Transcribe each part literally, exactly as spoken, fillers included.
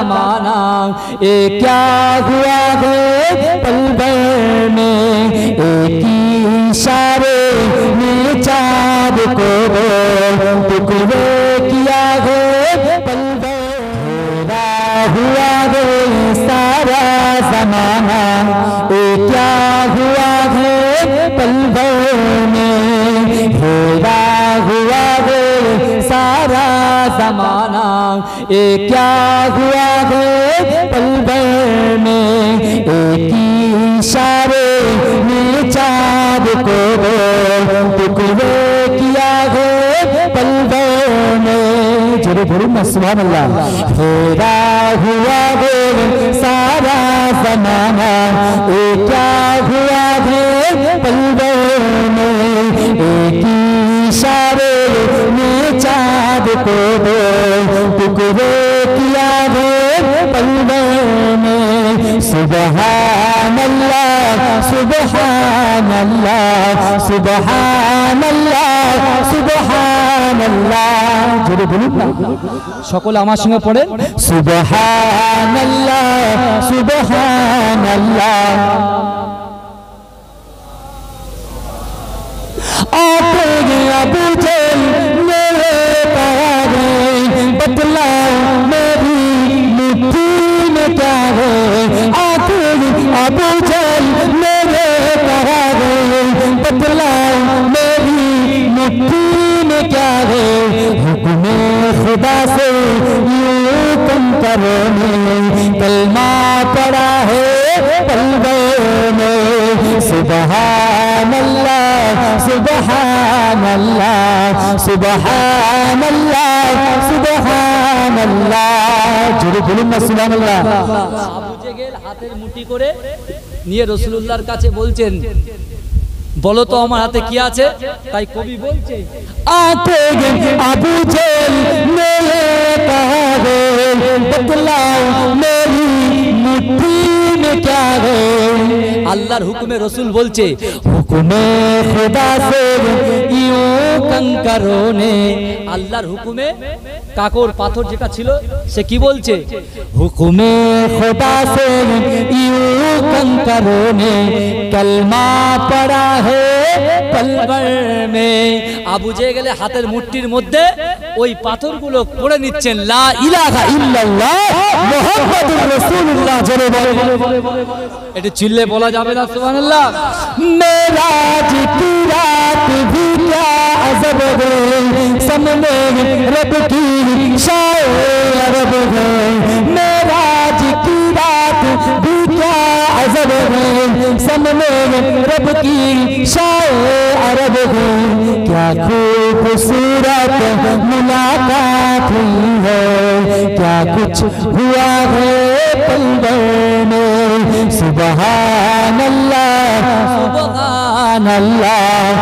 जमाना, ये क्या हुआ है पल भर में, एक ही इशारे में चाँद को टुकड़े किया है पल भर। हुआ है सारा जमाना, ये क्या हुआ है पल भर में, हेरा हुआ है सारा जमाना, ये क्या हुआ है पल भर में, एक ही इशारे में चाँद को टुकड़े किया है पल भर में। जोरे बोलो ना सुभान अल्लाह। हेरा हुआ है सारा जमाना, ये क्या हुआ है पल भर में, एक ही इशारे में चाँद को टुकड़े किया है पल भर में। सुबहान अल्लाह सुबहान अल्लाह सुबहान अल्लाह सुबहान अल्लाह। जोरे बोलুন না, সকলে আমার সঙ্গে পড়েন সুবহান আল্লাহ সুবহান আল্লাহ। आपे अबू जहल मेरे प्यारे, बतलाओ मेरी मुट्ठी में क्या है, आपे अबू जहल मेरे प्यारे, बतलाओ मेरी मुट्ठी में क्या है, हुक्म खुदा से यूं तुम करो ने कलमा पड़ा है पल भर में। सुबहान अल्लाह सुबहान अल्लाह सुबहान अल्लाह सुबहान अल्लाह। जोरे बोलুন না সুবহান আল্লাহ। আবু জেহেল হাতের মুঠি করে নিয়ে রাসূলুল্লাহর কাছে বলছেন, বলো তো আমার হাতে কি আছে। তাই কবি বলছে, आते अबू जहल मेरे प्यारे, बतलाओ मेरी मुट्ठी में क्या है। আল্লাহর হুকুমে রসুল বলছে, হুকুমে খুদা সে ইউ कंकरों ने, আল্লাহর হুকুমে কাকর পাথর যেটা ছিল সে কি বলছে, হুকুমে খুদা সে ইউ कंकरों ने कलमा पड़ा है पल भर में। আবু জেহেল হাতের মুট্টির মধ্যে ওই পাথরগুলো পড়ে নিচ্ছেন, লা ইলাহা ইল্লাল্লাহ মুহাম্মাদুর রাসূলুল্লাহ। জোরে বলে, এটা চিল্লে বলা যাবে না সুবহানাল্লাহ। মেরাজ की रात भी क्या अजब है, सामने रब की शाए अरब है। मेराज की रात भी क्या अजब है, सामने रब की शाए अरब है। क्या खूबसूरत मुलाकात हुई है, क्या कुछ हुआ है पल भर में। सुबहान अल्लाह सुबहान अल्लाह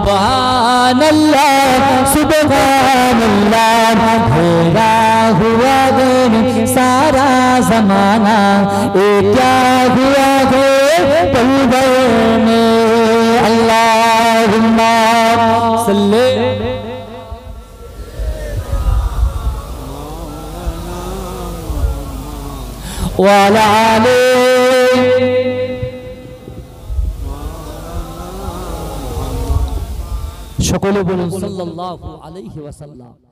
सुबहान अल्लाह सुबहान अल्लाह। हेरा हुआ है सारा जमाना, ये क्या हुआ है पल भर में। अल्लाहुम्मा सल्ले वाला आले। সকলে বলুন সাল্লাল্লাহু আলাইহি ওয়াসাল্লাম।